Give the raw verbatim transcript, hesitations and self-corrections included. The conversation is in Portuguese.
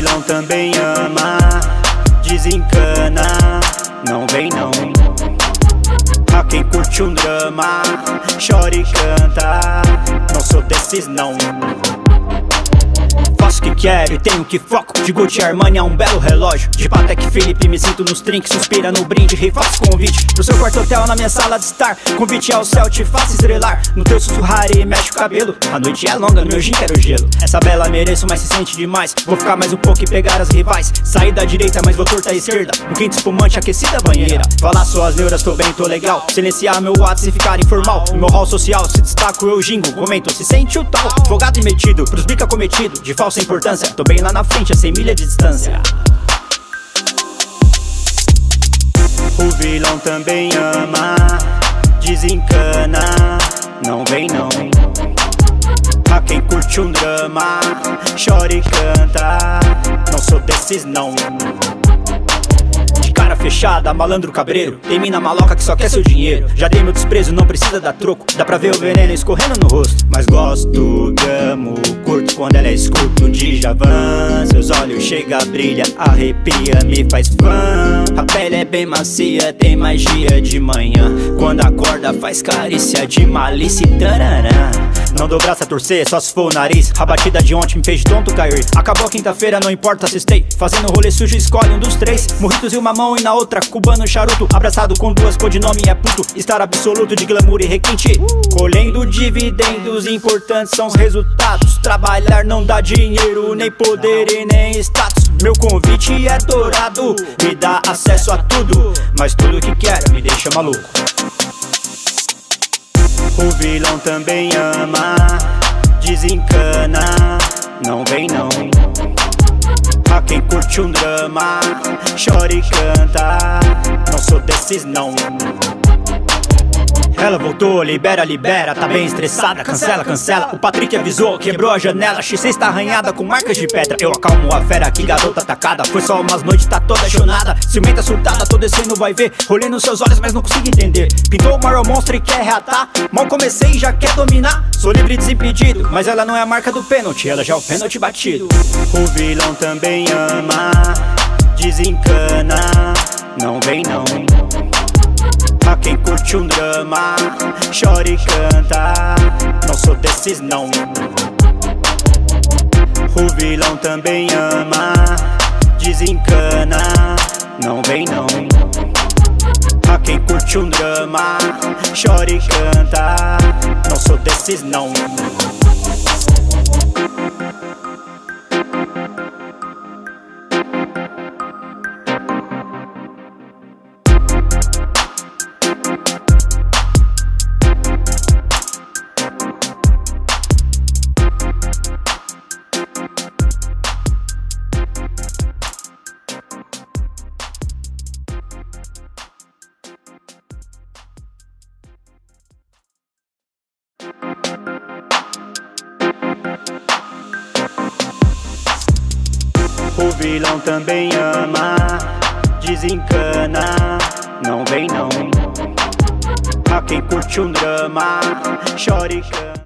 vilão também ama, desencana, não vem não. A quem curte um drama, chora e canta, não sou desses não. Faço o que quero e tenho que foco. De Gucci Armani a um belo relógio. De Patek Philippe me sinto nos trinks. Suspira no brinde, rei faço convite pro seu quarto hotel na minha sala de estar. Convite ao céu, te faço estrelar. No teu sussurrar e mexe o cabelo. A noite é longa, no meu gin quero gelo. Essa bela mereço, mas se sente demais. Vou ficar mais um pouco e pegar as rivais. Sair da direita, mas vou torta à esquerda. Um quente espumante, aquecida a banheira. Falar suas neuras, tô bem, tô legal. Silenciar meu WhatsApp e ficar informal. No meu hall social, se destaco eu gingo. Comento, se sente o tal. Folgado e metido, pros bica cometido. De falsa importância, tô bem lá na frente, a cem milha de distância. O vilão também ama, desencana, não vem não. A quem curte um drama, chora e canta, não sou desses não. Cara fechada, malandro cabreiro, tem mina maloca que só quer seu dinheiro. Já dei meu desprezo, não precisa dar troco. Dá pra ver o veneno escorrendo no rosto. Mas gosto, amo, curto quando ela escuta um Djavan. Seus olhos chega, brilha, arrepia, me faz fã. A pele é bem macia, tem magia de manhã. Quando acorda faz carícia de malícia e tarará. Não dou braço a torcer, só se for o nariz. A batida de ontem me fez de tonto cair. Acabou quinta-feira, não importa se stay. Fazendo rolê sujo, escolhe um dos três. Morritos em uma mão e na outra cubano charuto. Abraçado com duas codinome é puto. Estar absoluto de glamour e requinte. Colhendo dividendos, importantes são os resultados. Trabalhar não dá dinheiro, nem poder e nem status. Meu convite é dourado, me dá acesso a tudo. Mas tudo que quero me deixa maluco. O vilão também ama, desencana, não vem não. A quem curte um drama, chora e canta, não sou desses não. Ela voltou, libera, libera, tá bem estressada, cancela, cancela. O Patrick avisou, quebrou a janela, X seis tá arranhada com marcas de pedra. Eu acalmo a fera, que garota atacada. Foi só umas noites, tá toda chonada. Ciumenta surtada, tô descendo, vai ver. Rolei nos seus olhos, mas não consigo entender. Pintou o Marvel Monster e quer reatar. Mal comecei e já quer dominar. Sou livre e desimpedido, mas ela não é a marca do pênalti. Ela já é o pênalti batido. O vilão também ama, desencana, não vem não. A quem curte um drama, chora e canta, não sou desses não. O vilão também ama, desencana, não vem não. A quem curte um drama, chora e canta, não sou desses não. O vilão também ama, desencana, não vem não. A quem curte um drama, chora e canta.